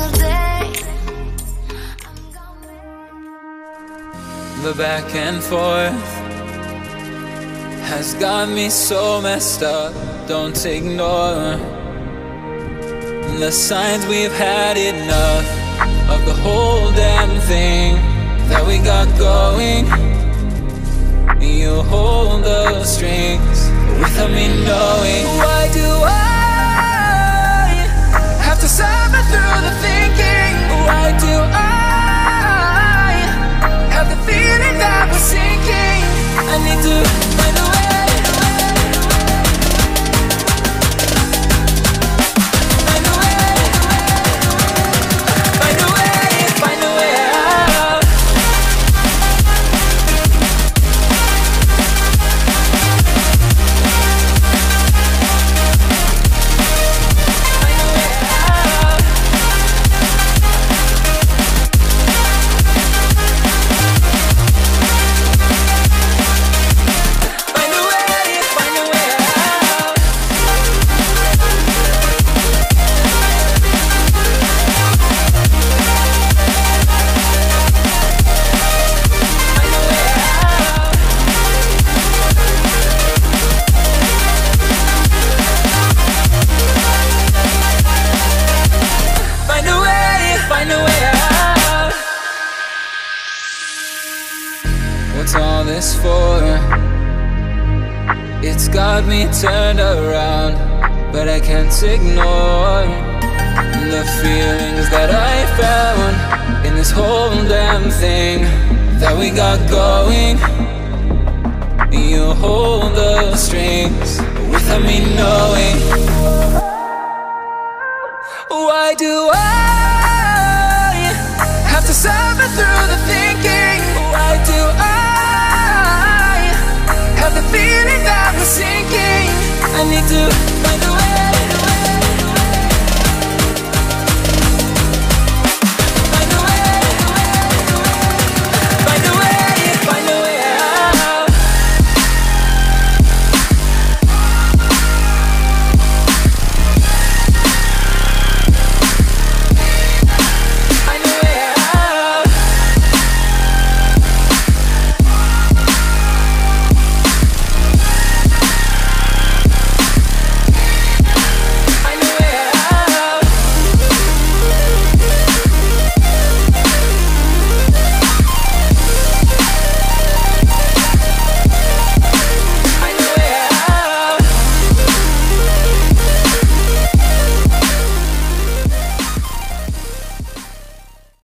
single day. The back and forth has got me so messed up. Don't ignore the signs. We've had enough of the whole damn thing that we got going. You hold the strings without me knowing. Why do I have to suffer through the thinking? Why do I have the feeling that we're sinking? I need to find a way. What's all this for? It's got me turned around, but I can't ignore the feelings that I found in this whole damn thing that we got going. You hold the strings without me knowing. Why do I have to suffer through the thinking? Why do I have the feeling that we're sinking? I need to find a